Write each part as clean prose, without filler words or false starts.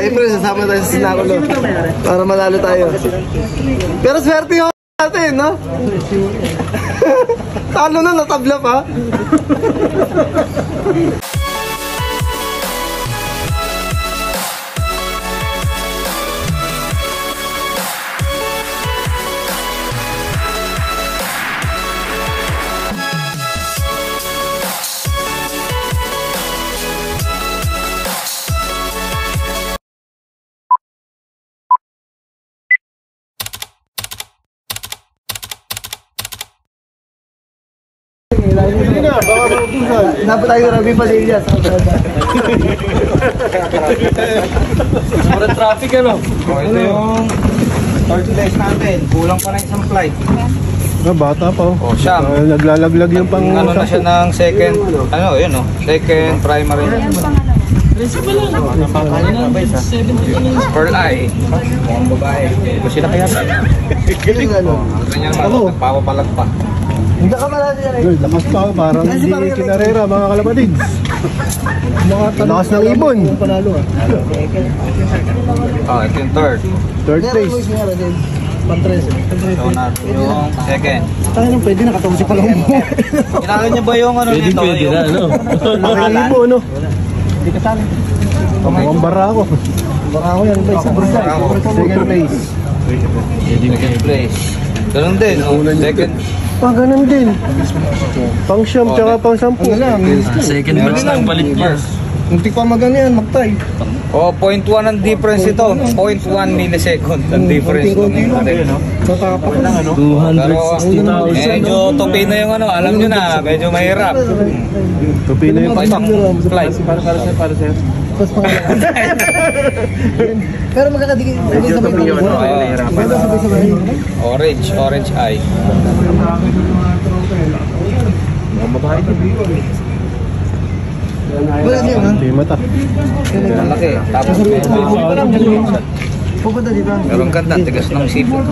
Siyempre, sasama tayo sa sinakulo para manalo tayo. Pero swerte yung natin, no? Talo na, natabla pa. Dapat tayo Rabi Padilla. Sobrang traffic ano? Ito yung third place natin. Kulang pa na isang flight. Bata pa oh. Siya. Naglalaglag yung pang... Ano na siya ng second, ano yun oh. Second primary. Pearl Eye. Mukhang babae. Ito sila kaya. Ganyan naman, nagpapapalag pa. Hindi ka malala yan eh. Lakas pa, parang hindi kinarera mga kalapatid. Lakas ng ibon. Oh, ito yung third. Third place. Pantres. So na yung second. Tayo nang pwede nakatawag si Palong mo. Kinala niya ba yung ano nito? Pwede na, ano? Ang ibon, no? Hindi ka sali. Ang barako. Barako yan ba? Second place. Second place. Ganun din. Second. Ganun din. Pang siyam, tsaka pang sampu. Second place lang palit niya. Hindi pa magano yan, magtay. Oh, 0.1 ang difference ito. 0.1 millisecond ang difference. Tatapak lang ano? 260,000. Medyo tupino yung ano, alam nyo na, medyo mahirap. Tupino yung flight. Para sa'yo. Pero magkakadigin. Orange eye. Mabahay ito. Hindi mata. Malaki. Tapos pupunta dito. pero ang ganda, tigas ng sipon.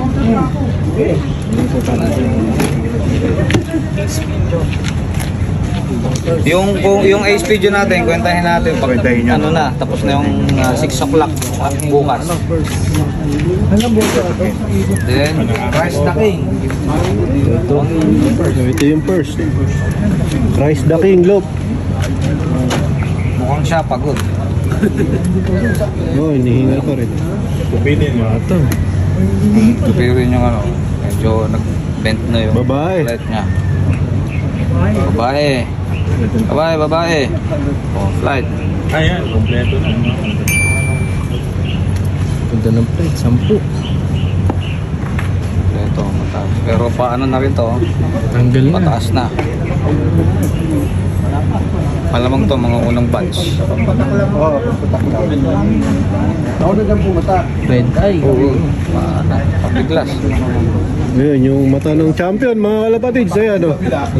Yung age video natin, kwentahin natin pag ano na, tapos na yung 6 o'clock bukas. Then, Christ the King. Ito yung first. Christ the King, look. Mukhang siya pagod. Oh, hinihingal pa rin. Pupinin mo ito. Tupirin yung ano, medyo nag-bent na yung babae. Flight niya. Babae. Oh, flight. Ayan, kompleto na. Punta ng plate, 10. Ito, mataas. Pero paano na rin to? Tanggal na. Mataas na. Malamang to, mga unang batch. Ako na dyan pumata. Red eye. Oo. Pagiglas. Ngayon, yung mata ng champion, mga kalapatid, sa'yo, ano?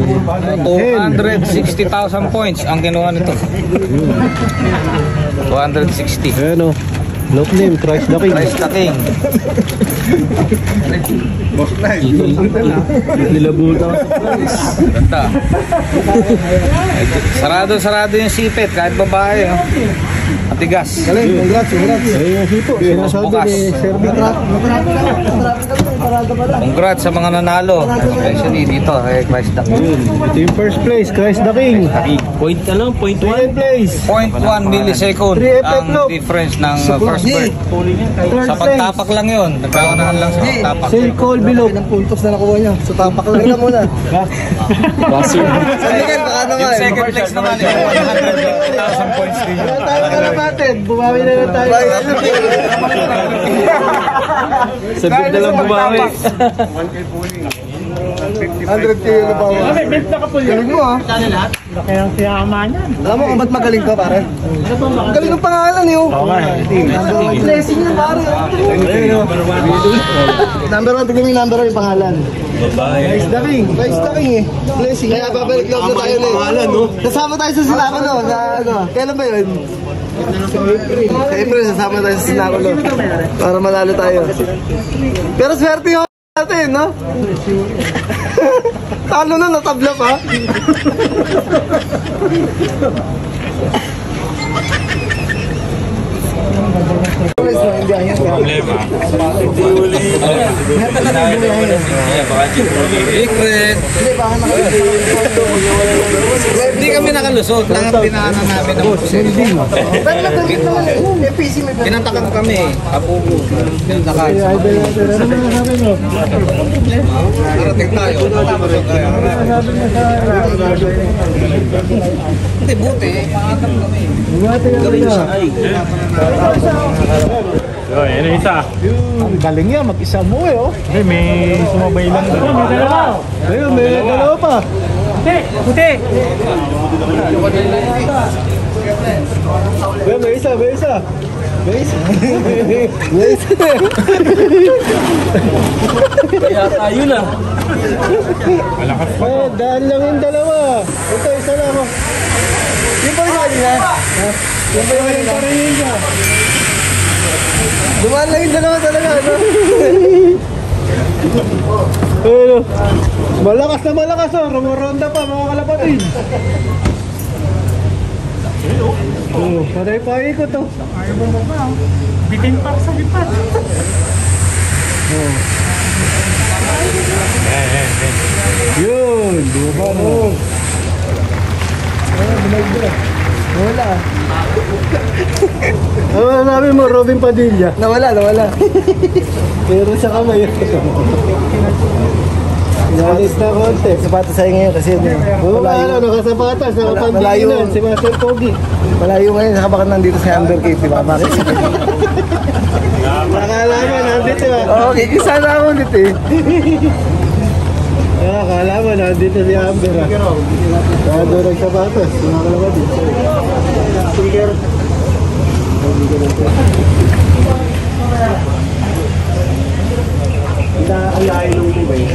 260,000 points ang kinuha nito. 260. Ayan, o. Lock name, Christ the King. Christ the King. Nilabuta. Ganda. Sarado yung sipit kahit babae. Oh. Matigas. Galing, congrats. Ayun yung hipo. Sinasabi ni Sir Bitra. Congrats sa mga nanalo. Especially dito kay Christ the King. Ito yung first place, Christ the King. Point ka lang, 0.1. Second place. 0.1 millisecond ang difference ng first bird. Sa pagtapak lang yun. Nagkaunahan lang sa pagtapak. Sail Colby Loop. Ng puntos na nakuha niya. So tapak lang na muna. Basur. Yung second place naman, 100,000 points din yun. Tayo ka natin. Bumawi na lang tayo. Sabi na lang bumawi. 100k na ba? Galing mo ah. Laki ang siyama niyan. Alam mo kung ba't magaling ka pare? Galing ng pangalan eh. Blessing na pare. Number 1, tignan mo yung number 1 yung pangalan. Christ the King. Christ the King eh. Blessing. Kaya babalik lang na tayo ulit. Kasama tayo sa Sinakulo. Kailan ba yun? Sa April, sasama tayo sa Sinakulo para manalo tayo. Pero swerte yung natin, no? Talo na, natabla pa. problema. Secret. Hindi kami nakalusot. Lahat pinaanan namin ng busin. Pinantakan kami. Apugo. Pinantakan. Narating tayo. Hindi, buti. Pangatang kami. Yan yung isa. Ang galing yan, mag-isa mo eh, oh. Hindi, may sumabay lang. May dalawa. Ayun, may dalawa pa. Puti! Puti! Ayun, may isa. May isa. Kaya tayo na. Malakas pa. Daan lang yung dalawa. Ito, isa lang, oh. Yung pa rin kanina? Yung pa rin kanina? Dumaan lang yung dalawa talaga, ano? Ayun, malakas na malakas, oh. Rumuronda pa, mga kalapatid. Oh, panay pa ikot, oh. Ayaw mo ba? Bitin pa sa lipat. Yun, diba, no? Wala. Ano namin mo, Robin Padilla? Nawala. Pero sa kamay. Nalis na konti. Sapatos sa'yo ngayon kasi Ano, nakasapatas, nakapandinan, si Master Pogi. malayo ngayon. Saka baka nandito si Undercave, di ba? Bakit? Nakalaman, nandito ba? Oo, kikisa na ako dito eh. Nakalaman, nandito si Amber. Kado nagsapatas, mga kalabati. Sticker. Ang layo ng iba eh.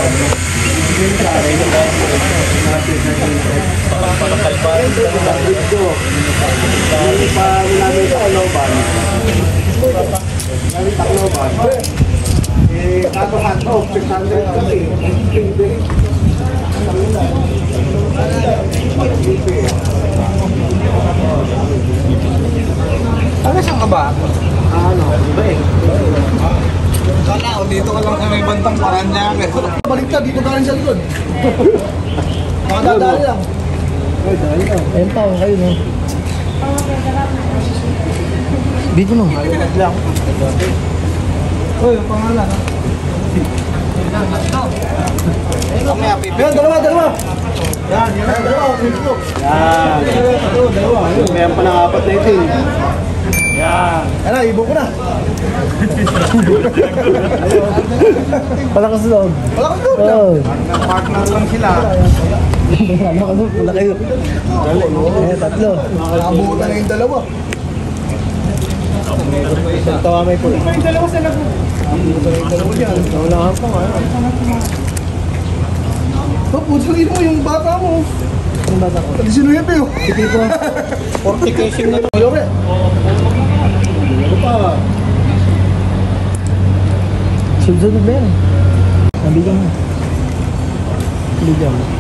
Ano saan ka ba? Kala ko dito ka lang sa may bantang Paranaque. Baliktad, dito galing sa likod. Makadadali lang. Ayun pa, kayo no. Dito no. Uy, ang pangalan ha? Yan, dalawa. Yan, dalawa. Dalawa. Mayroon pa ng apat na itin. Yan. Ano, ibo ko na. Palakas loob. Oo. Partner lang sila. Wala kayo. Tatlo. Nakabutan na yung dalawa. Tawa may po. Yung dalawa sa lago. Naunahan pa nga. Puso mo yung bata mo. Ang bata ko. Pati sinuya pa yun. Fortification na lang. Ayore. Ano pa? Sunod ba yan? Nabigyan mo. Nabigyan mo.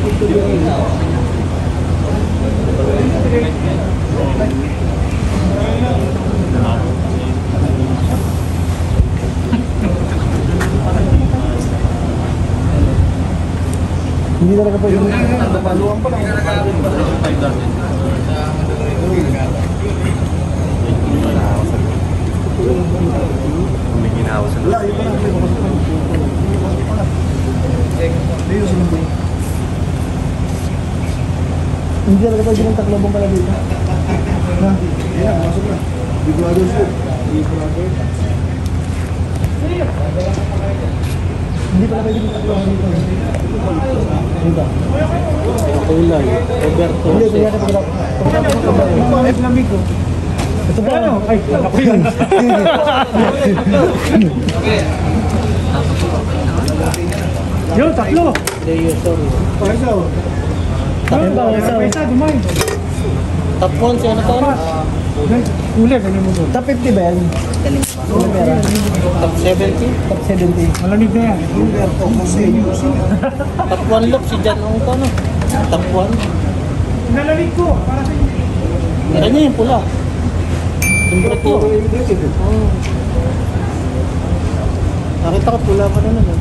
Hindi talaga pa yun. Paluan pa lang. May ginawa sa Wala, yun pa lang. Hindi talaga pa yun ang taklobong pala dito. Na? Yan, masok na. Big Brother po. Big Brother. Hindi pala pwede yung taklobong dito. Dito. Kulay. Roberto. Hindi, kaya na pag Ay, lamig ko. ito pa. Ano? Ay, ako yun. Yun, tatlo. Paisaw. Takot ba? Pesa, dumay. Top 1 siya na to. Kulay, ganyan mo doon. Top 50 ba yan? Ano meron? Top 70. Top 70. Malamig na yan. Top 1 look si Jan ang to no. Top 1. Nalamig ko. Para sa inyo. Meron niya yung pula. Nakita ko pula pa na naman.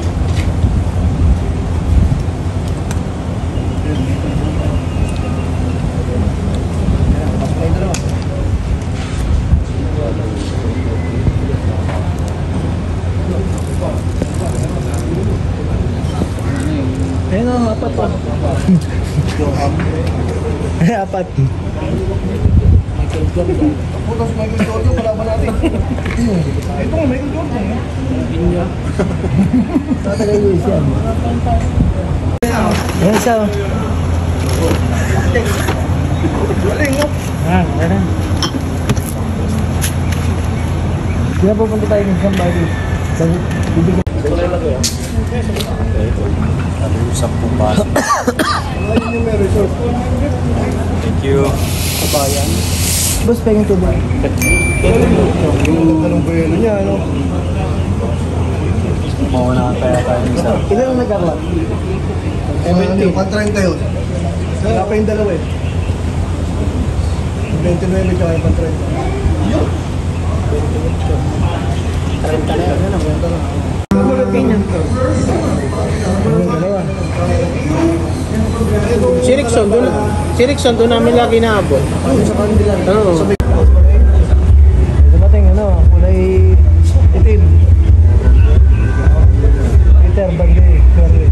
Ayun o, apat pa. Apat. Putas Michael Jordan, wala ba natin? Ito nga, Michael Jordan. Tatagal yung isa. Ayan siya. Galing mo. Meron. Kaya pupunta tayo ng isang bagay. Bibigyan. Usap po ba? Thank you. Kabayan. Boss, pengin to ba? Yung tanong buwelo niya, ano? Mauna kaya tayo isa. Ilan ang nag-arlat? 70. Pantrain tayo. Wala pa yung dalawa eh. 29 tsaka yung pantrain. Yun! 30 na yan, ano? Magulat ganyan to. Yung dalawa. Si Rickson doon namin lagi naabot. Sa kanila. Oo. Dumating ano, kulay itim. Peter Bande, Curry.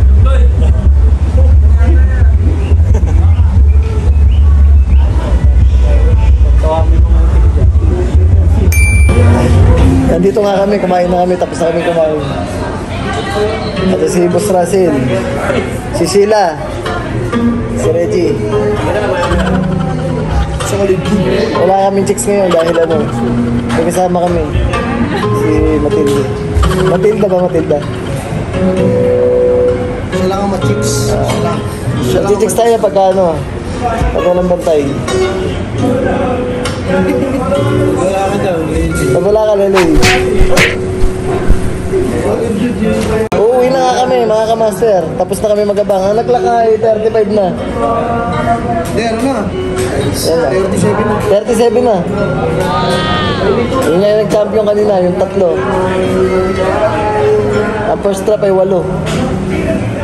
Nandito nga kami, kumain na kami, tapos na kami kumain. At si Boss Russell, si Sheila, si Reggie. Wala kaming chicks ngayon dahil ano, may kasama kami. Si Matilda. Matilda ba Matilda? Siya lang ang ma-chicks. Chicks tayo pagka ano, pag walang bantay. Wala ka daw. Pag wala ka laloy. Uuwi na nga kami mga kamaster. Tapos na kami magabang. Ang naglakay 35 na. Ano na? 37 na. 37 na. Yun nga yung nag-champion kanina, yung tatlo. Ang first trap ay 8.